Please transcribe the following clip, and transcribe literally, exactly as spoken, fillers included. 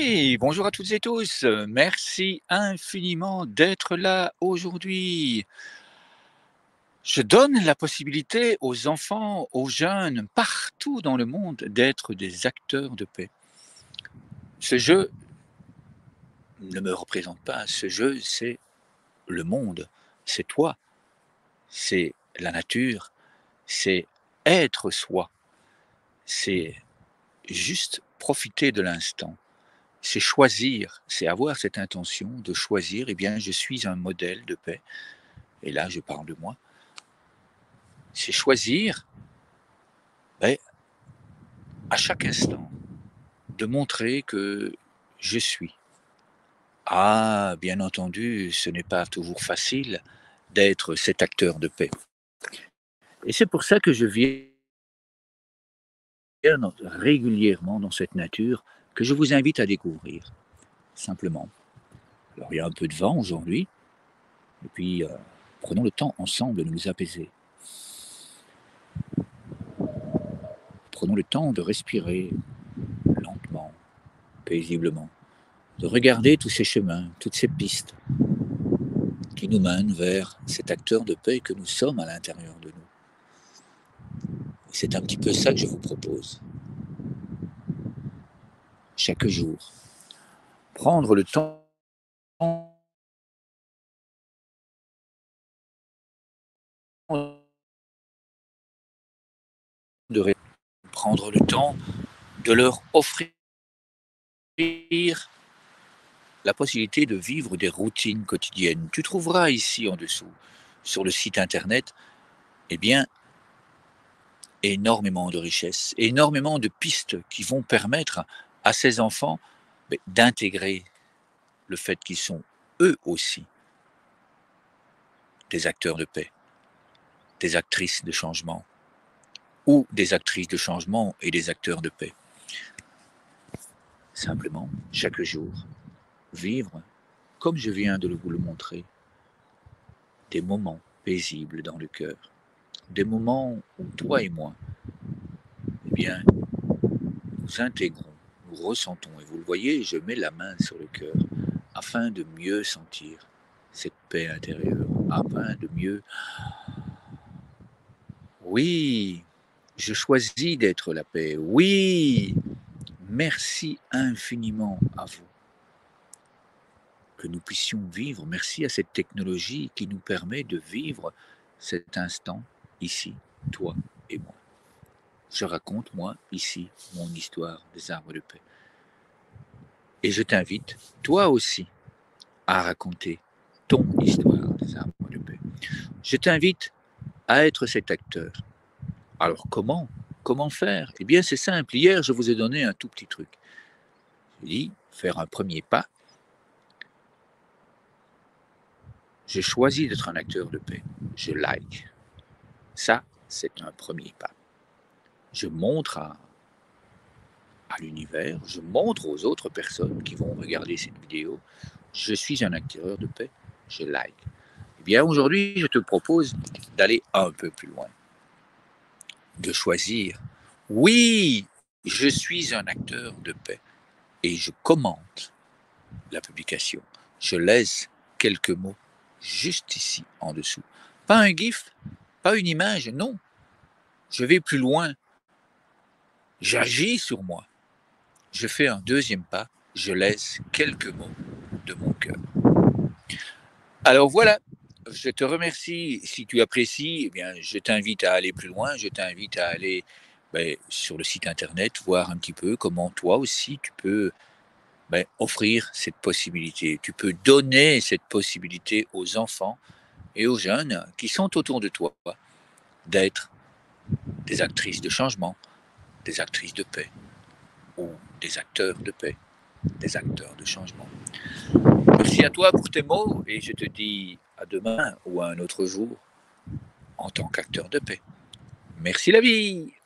Oui, bonjour à toutes et tous. Heu, merci infiniment d'être là aujourd'hui. Je donne la possibilité aux enfants, aux jeunes, partout dans le monde, d'être des acteurs de paix. Ce jeu ne me représente pas, ce jeu, c'est le monde, c'est toi, c'est la nature, c'est être soi, c'est juste profiter de l'instant, c'est choisir, c'est avoir cette intention de choisir, eh bien, je suis un modèle de paix. Et là, je parle de moi. C'est choisir, beh, à chaque instant, de montrer que je suis. Ah, bien entendu, ce n'est pas toujours facile d'être cet acteur de paix. Et c'est pour ça que je viens dans- régulièrement dans cette nature que je vous invite à découvrir, simplement. Alors, il y a un peu de vent aujourd'hui, et puis euh, prenons le temps ensemble de nous apaiser. Prenons le temps de respirer lentement, paisiblement, de regarder tous ces chemins, toutes ces pistes qui nous mènent vers cet acteur de paix que nous sommes à l'intérieur de nous. Et c'est un petit peu ça que je vous propose. Chaque jour, prendre le temps de ré- prendre le temps de leur offrir la possibilité de vivre des routines quotidiennes. Tu trouveras ici en dessous, sur le site internet, eh bien, énormément de richesses, énormément de pistes qui vont permettre à ces enfants ben, d'intégrer le fait qu'ils sont eux aussi des acteurs de paix, des actrices de changement, ou des actrices de changement et des acteurs de paix. Simplement, chaque jour, vivre, comme je viens de vous le montrer, des moments paisibles dans le cœur, des moments où toi et moi, eh bien, nous intégrons, nous ressentons, et vous le voyez, je mets la main sur le cœur, afin de mieux sentir cette paix intérieure, afin de mieux, oui, je choisis d'être la paix, oui, merci infiniment à vous que nous puissions vivre. Merci à cette technologie qui nous permet de vivre cet instant ici, toi et moi. Je raconte, moi, ici, mon histoire des arbres de paix. Et je t'invite, toi aussi, à raconter ton histoire des arbres de paix. Je t'invite à être cet acteur. Alors comment Comment faire? Eh bien, c'est simple. Hier, je vous ai donné un tout petit truc. J'ai dit, faire un premier pas. Je choisis d'être un acteur de paix. Je like. Ça, c'est un premier pas. Je montre à, à l'univers, je montre aux autres personnes qui vont regarder cette vidéo, je suis un acteur de paix, je like. Eh bien, aujourd'hui, je te propose d'aller un peu plus loin, de choisir. Oui, je suis un acteur de paix et je commente la publication. Je laisse quelques mots juste ici en dessous. Pas un gif, pas une image, non. Je vais plus loin. J'agis sur moi. Je fais un deuxième pas. Je laisse quelques mots de mon cœur. Alors voilà, je te remercie. Si tu apprécies, eh bien, je t'invite à aller plus loin. Je t'invite à aller ben, sur le site internet, voir un petit peu comment toi aussi tu peux ben, offrir cette possibilité. Tu peux donner cette possibilité aux enfants et aux jeunes qui sont autour de toi d'être des actrices de changement, des actrices de paix ou des acteurs de paix, des acteurs de changement. Merci à toi pour tes mots et je te dis à demain ou à un autre jour en tant qu'acteur de paix. Merci la vie!